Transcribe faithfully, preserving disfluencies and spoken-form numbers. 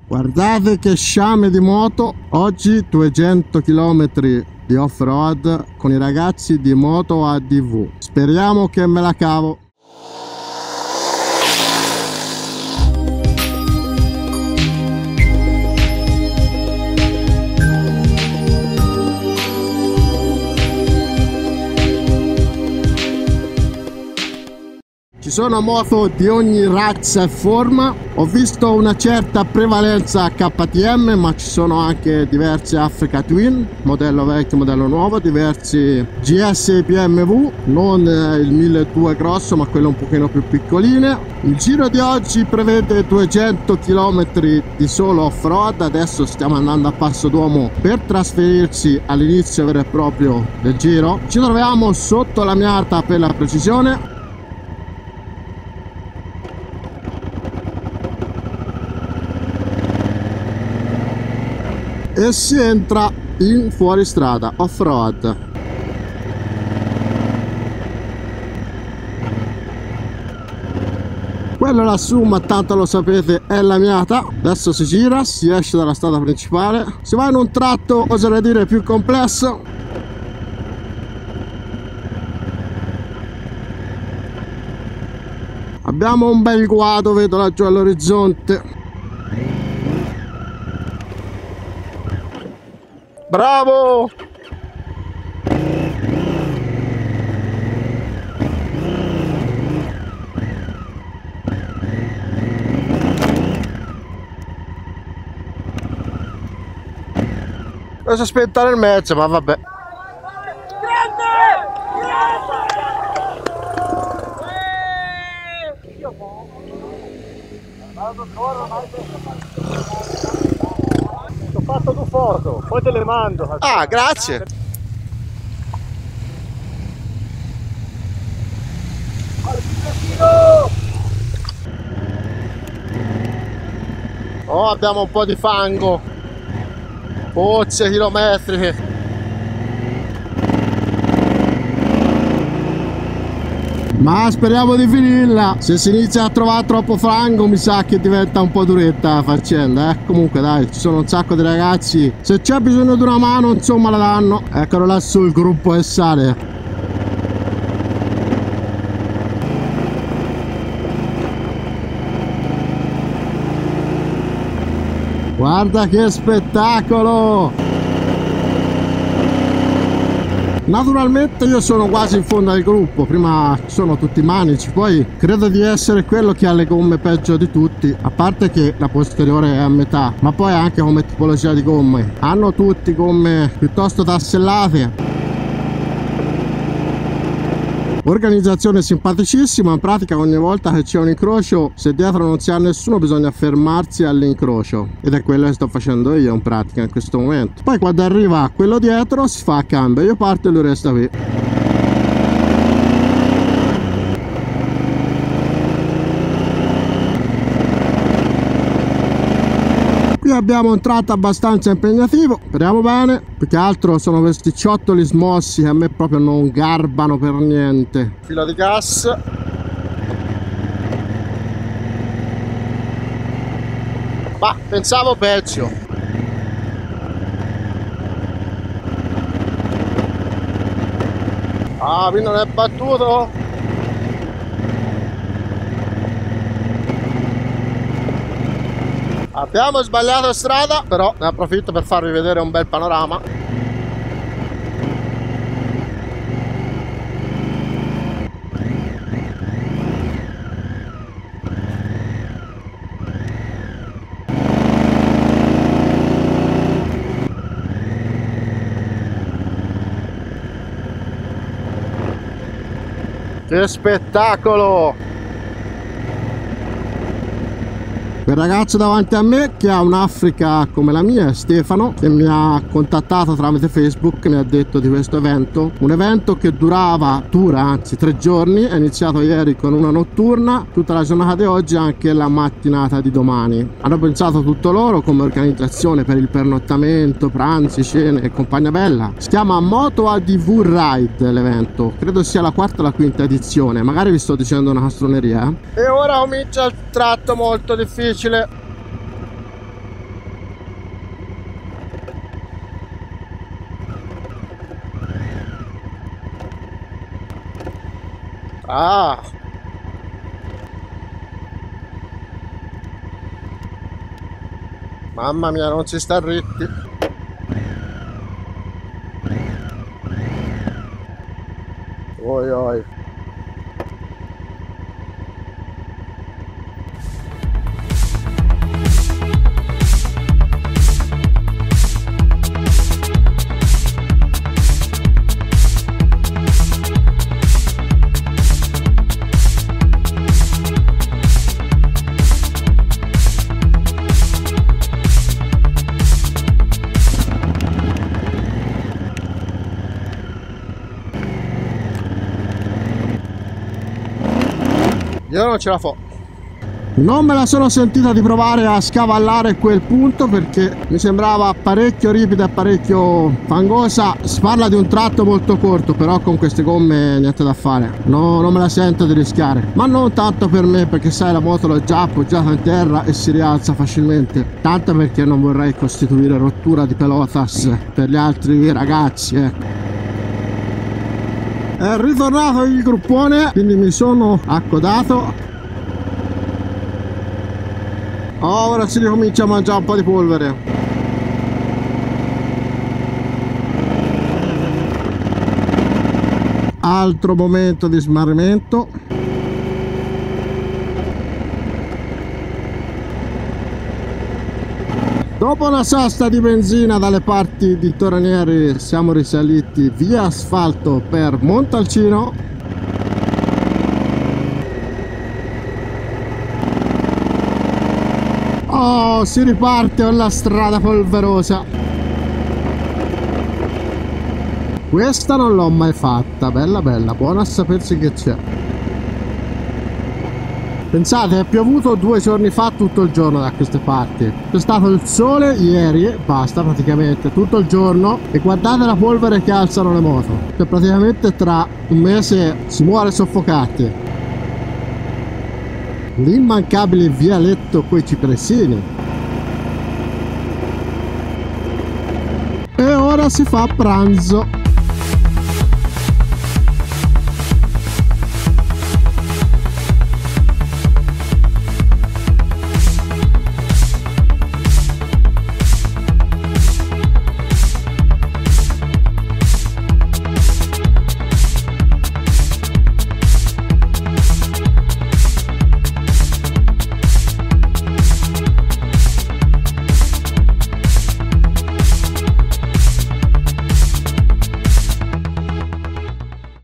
Guardate che sciame di moto. Oggi duecento chilometri di off-road con i ragazzi di Moto A D V. Speriamo che me la cavo. Ci sono moto di ogni razza e forma. Ho visto una certa prevalenza K T M, ma ci sono anche diversi Africa Twin, modello vecchio, modello nuovo, diversi G S P M V, non il milleduecento grosso, ma quello un pochino più piccoline. Il giro di oggi prevede duecento chilometri di solo off-road. Adesso stiamo andando a Passo d'Uomo per trasferirci all'inizio vero e proprio del giro. Ci troviamo sotto la Miata per la precisione. E si entra in fuoristrada off-road. Quello lassù, ma tanto lo sapete, è la Miata. Adesso si gira, si esce dalla strada principale, si va in un tratto, oserei dire, più complesso. Abbiamo un bel guado, vedo laggiù all'orizzonte. Bravo! Devo aspettare il mezzo, ma vabbè. Ho fatto due foto, poi te le mando. Ah, grazie. Oh, abbiamo un po' di fango, pozze chilometriche. Ma speriamo di finirla. Se si inizia a trovare troppo fango mi sa che diventa un po' duretta la faccenda, eh. Comunque dai, ci sono un sacco di ragazzi. Se c'è bisogno di una mano, insomma, la danno. Eccolo là sul gruppo che sale. Guarda che spettacolo! Naturalmente io sono quasi in fondo al gruppo, prima sono tutti manici, poi credo di essere quello che ha le gomme peggio di tutti, a parte che la posteriore è a metà, ma poi anche come tipologia di gomme. Hanno tutti gomme piuttosto tassellate. Organizzazione simpaticissima, in pratica ogni volta che c'è un incrocio, se dietro non si ha nessuno bisogna fermarsi all'incrocio, ed è quello che sto facendo io in pratica in questo momento. Poi quando arriva quello dietro si fa a cambio, io parto e lui resta qui. Qui abbiamo un tratto abbastanza impegnativo, speriamo bene. Più che altro sono questi ciottoli smossi che a me proprio non garbano per niente. Filo di gas. Ma pensavo peggio. Ah, qui non è battuto. Abbiamo sbagliato strada, però ne approfitto per farvi vedere un bel panorama. Che spettacolo! Quel ragazzo davanti a me che ha un'Africa come la mia è Stefano, che mi ha contattato tramite Facebook, mi ha detto di questo evento, un evento che durava, dura anzi tre giorni, è iniziato ieri con una notturna, tutta la giornata di oggi e anche la mattinata di domani. Hanno pensato tutto loro come organizzazione per il pernottamento, pranzi, cene e compagnia bella. Si chiama Moto A D V Ride l'evento, credo sia la quarta o la quinta edizione, magari vi sto dicendo una castroneria. Eh? E ora comincia il tratto molto difficile. Ah! Mamma mia, non si sta dritti. Oi oi. Io non ce la fo. Non me la sono sentita di provare a scavallare quel punto perché mi sembrava parecchio ripida e parecchio fangosa. Si parla di un tratto molto corto, però con queste gomme niente da fare. No, non me la sento di rischiare. Ma non tanto per me, perché sai, la moto l'ho già appoggiata in terra e si rialza facilmente. Tanto perché non vorrei costituire rottura di pelotas per gli altri ragazzi, ecco. È ritornato il gruppone, quindi mi sono accodato. Ora si ricomincia a mangiare un po' di polvere. Altro momento di smarrimento. Dopo una sosta di benzina dalle parti di Torrenieri siamo risaliti via asfalto per Montalcino. Oh, si riparte con la strada polverosa. Questa non l'ho mai fatta, bella bella, buona a sapersi che c'è. Pensate, è piovuto due giorni fa tutto il giorno da queste parti. C'è stato il sole ieri, basta praticamente, tutto il giorno. E guardate la polvere che alzano le moto. Cioè praticamente tra un mese si muore soffocati. L'immancabile vialetto coi cipresini. E ora si fa pranzo.